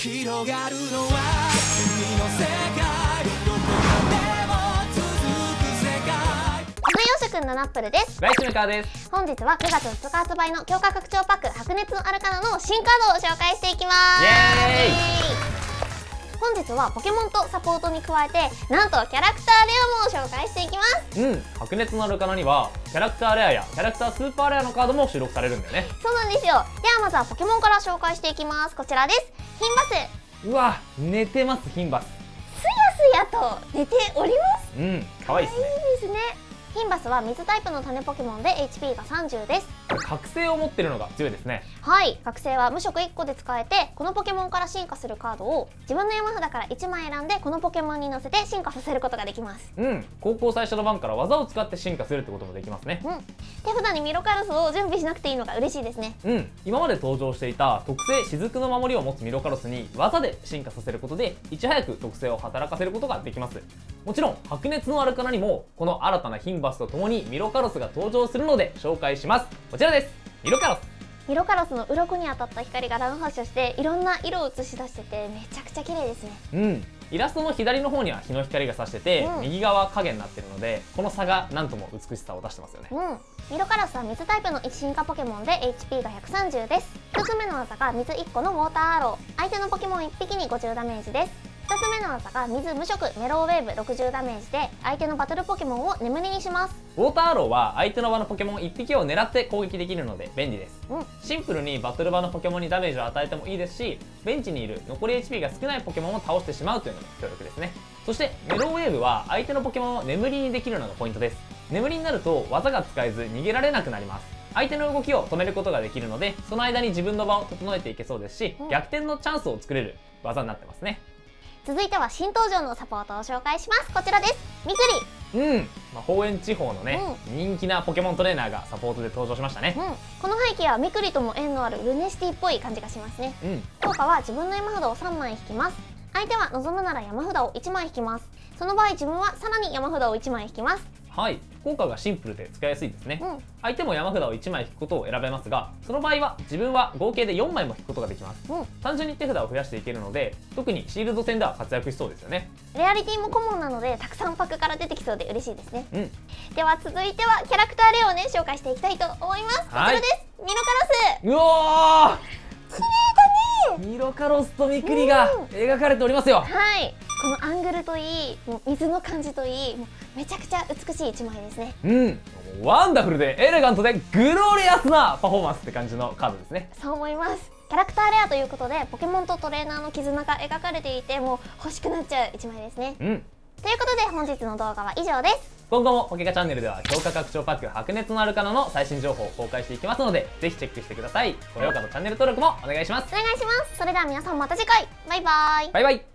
広がるのは君の世界どこまでも続く世界。 花陽くんのナップルです。 ライチのカーです。 本日は9月2日発売の強化拡張パック白熱のアルカナの新カードを紹介していきます。 イエーイ。 本日はポケモンとサポートに加えてなんとキャラクターレアも紹介していきます。 白熱のアルカナにはキャラクターレアやキャラクタースーパーレアのカードも収録されるんだよね。 そうなんですよ。ではまずはポケモンから紹介していきます。こちらです。ヒンバス。 うわ、寝てますヒンバス。 すやすやと寝ております。 可愛いですね。 いいですね。ヒンバスは水タイプの種ポケモンで HP が30です。 覚醒を持ってるのが強いですね。 はい、覚醒は無色1個で使えて、このポケモンから進化するカードを自分の山札から1枚選んでこのポケモンに乗せて進化させることができます。 高校最初の番から技を使って進化するってこともできますね。 手札にミロカルスを準備しなくていいのが嬉しいですね。 今まで登場していた特性雫の守りを持つミロカロスに技で進化させることでいち早く特性を働かせることができます。もちろん白熱のアルカナにもこの新たなヒンバスとともにミロカロスが登場するので紹介します。こちらです。ミロカロス。 ミロカロスの鱗に当たった光が乱発射していろんな色を映し出しててめちゃくちゃ綺麗ですね。 イラストの左の方には日の光が差してて、右側影になってるのでこの差がなんとも美しさを出してますよね。 ミロカロスは水タイプの一進化ポケモンで HP が130です。1つ目の技が水1個のウォーターアロー、相手のポケモン1匹に50ダメージです。2つ目の技が水無色メロウェーブ60ダメージで相手のバトルポケモンを眠りにします。 ウォーターアローは相手の場のポケモン1匹を狙って攻撃できるので便利です。シンプルにバトル場のポケモンにダメージを与えてもいいですし、ベンチにいる残り HP が少ないポケモンを倒してしまうというのが強力ですね。そしてメロウェーブは相手のポケモンを眠りにできるのがポイントです。眠りになると技が使えず逃げられなくなります。相手の動きを止めることができるのでその間に自分の場を整えていけそうですし、逆転のチャンスを作れる技になってますね。 続いては新登場のサポートを紹介します。こちらです。ミクリ。 方園地方のね、人気なポケモントレーナーがサポートで登場しましたね。 この背景はミクリとも縁のあるルネシティっぽい感じがしますね。効果は自分の山札を3枚引きます。相手は望むなら山札を1枚引きます。その場合自分はさらに山札を1枚引きます。 はい、効果がシンプルで使いやすいですね。相手も山札を1枚引くことを選べますが、その場合は自分は合計で4枚も引くことができます。単純に手札を増やしていけるので特にシールド戦では活躍しそうですよね。 レアリティもコモンなのでたくさんパックから出てきそうで嬉しいですね。では続いてはキャラクターレアをね紹介していきたいと思います。こちらです。ミロカロス。 うおー、 綺麗だね。 ミロカロスとミクリが描かれておりますよ。 はい、このアングルといい、もう水の感じといい、もうめちゃくちゃ美しい一枚ですね。 ワンダフルでエレガントでグロリアスなパフォーマンスって感じのカードですね。 そう思います。キャラクターレアということでポケモンとトレーナーの絆が描かれていてもう欲しくなっちゃう一枚ですね。ということで本日の動画は以上です。 今後もポケカチャンネルでは強化拡張パック白熱のアルカナの最新情報を公開していきますのでぜひチェックしてください。高評価とチャンネル登録もお願いします。 お願いします。それでは皆さんまた次回。バイバイ。 バイバイ。